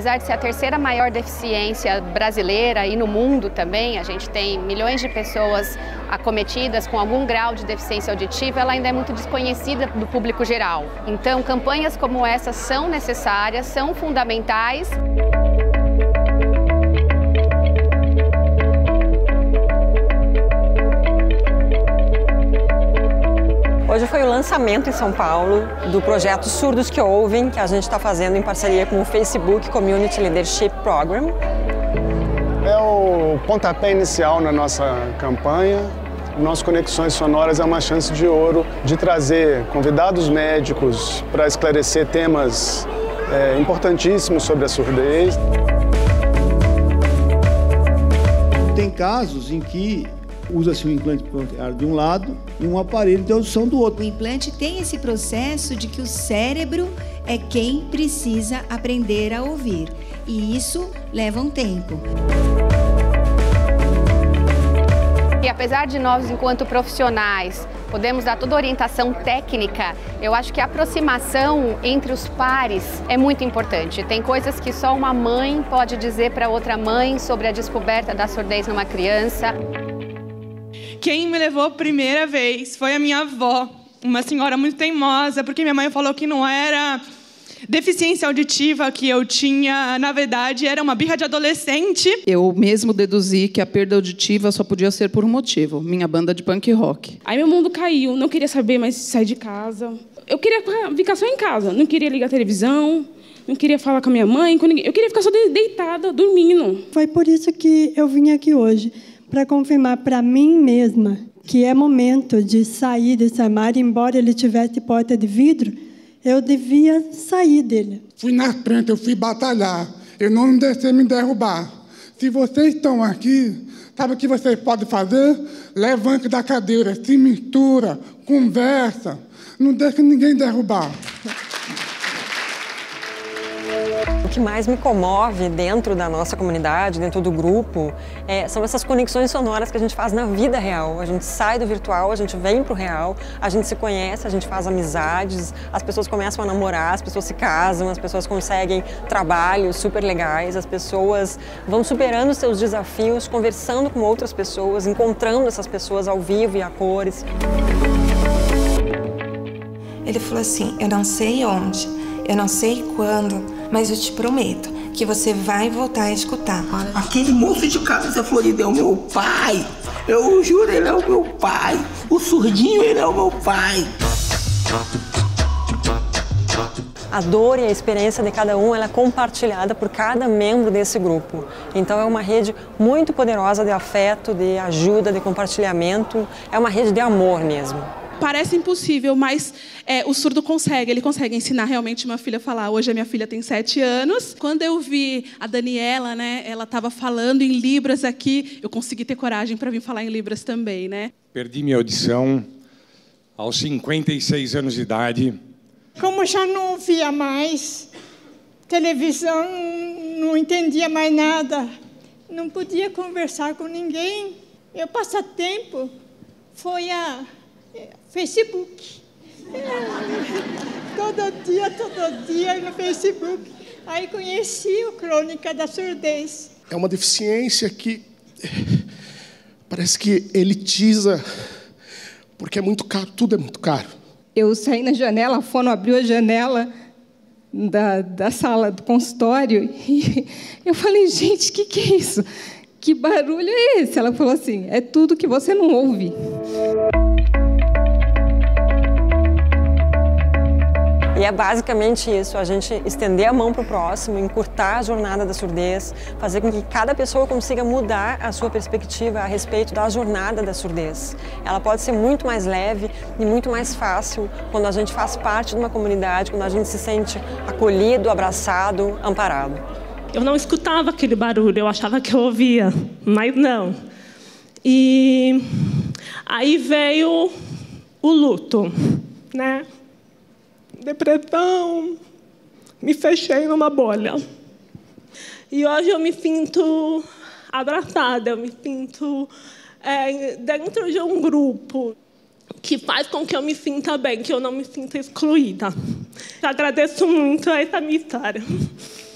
Apesar de ser a terceira maior deficiência brasileira e no mundo também, a gente tem milhões de pessoas acometidas com algum grau de deficiência auditiva, ela ainda é muito desconhecida do público geral. Então, campanhas como essa são necessárias, são fundamentais. Hoje foi o lançamento em São Paulo do projeto Surdos que Ouvem, que a gente está fazendo em parceria com o Facebook Community Leadership Program. É o pontapé inicial na nossa campanha. O nosso Conexões Sonoras é uma chance de ouro de trazer convidados médicos para esclarecer temas importantíssimos sobre a surdez. Tem casos em que usa-se um implante cochlear de um lado e um aparelho de audição do outro. O implante tem esse processo de que o cérebro é quem precisa aprender a ouvir. E isso leva um tempo. E apesar de nós, enquanto profissionais, podemos dar toda a orientação técnica, eu acho que a aproximação entre os pares é muito importante. Tem coisas que só uma mãe pode dizer para outra mãe sobre a descoberta da surdez numa criança. Quem me levou a primeira vez foi a minha avó, uma senhora muito teimosa, porque minha mãe falou que não era deficiência auditiva que eu tinha, na verdade, era uma birra de adolescente. Eu mesmo deduzi que a perda auditiva só podia ser por um motivo, minha banda de punk rock. Aí meu mundo caiu, não queria saber mais sair de casa. Eu queria ficar só em casa, não queria ligar a televisão, não queria falar com a minha mãe, com ninguém. Eu queria ficar só deitada, dormindo. Foi por isso que eu vim aqui hoje, para confirmar para mim mesma que é momento de sair desse armário, embora ele tivesse porta de vidro, eu devia sair dele. Fui na frente, eu fui batalhar, eu não deixei me derrubar. Se vocês estão aqui, sabe o que vocês podem fazer? Levante da cadeira, se mistura, conversa, não deixe ninguém derrubar. O que mais me comove dentro da nossa comunidade, dentro do grupo, são essas conexões sonoras que a gente faz na vida real. A gente sai do virtual, a gente vem para o real, a gente se conhece, a gente faz amizades, as pessoas começam a namorar, as pessoas se casam, as pessoas conseguem trabalhos super legais, as pessoas vão superando seus desafios, conversando com outras pessoas, encontrando essas pessoas ao vivo e a cores. Ele falou assim, eu não sei onde, eu não sei quando, mas eu te prometo que você vai voltar a escutar. Aquele moço de camisa florida é o meu pai. Eu juro, ele é o meu pai. O surdinho, ele é o meu pai. A dor e a experiência de cada um ela é compartilhada por cada membro desse grupo. Então é uma rede muito poderosa de afeto, de ajuda, de compartilhamento. É uma rede de amor mesmo. Parece impossível, mas o surdo consegue. Ele consegue ensinar realmente uma filha a falar. Hoje a minha filha tem 7 anos. Quando eu vi a Daniela, né, ela estava falando em Libras aqui, eu consegui ter coragem para vir falar em Libras também, né? Perdi minha audição aos 56 anos de idade. Como já não ouvia mais televisão, não entendia mais nada, não podia conversar com ninguém. Meu passatempo foi a Facebook. Todo dia no Facebook. Aí conheci o Crônica da Surdez. É uma deficiência que parece que elitiza, porque é muito caro, tudo é muito caro. Eu saí na janela, a fono abriu a janela da sala do consultório e eu falei, gente, o que é isso? Que barulho é esse? Ela falou assim, é tudo que você não ouve. E é basicamente isso, a gente estender a mão para o próximo, encurtar a jornada da surdez, fazer com que cada pessoa consiga mudar a sua perspectiva a respeito da jornada da surdez. Ela pode ser muito mais leve e muito mais fácil quando a gente faz parte de uma comunidade, quando a gente se sente acolhido, abraçado, amparado. Eu não escutava aquele barulho, eu achava que eu ouvia, mas não. E aí veio o luto, né? Depressão, me fechei numa bolha. E hoje eu me sinto abraçada, eu me sinto dentro de um grupo que faz com que eu me sinta bem, que eu não me sinta excluída. Eu agradeço muito essa minha história.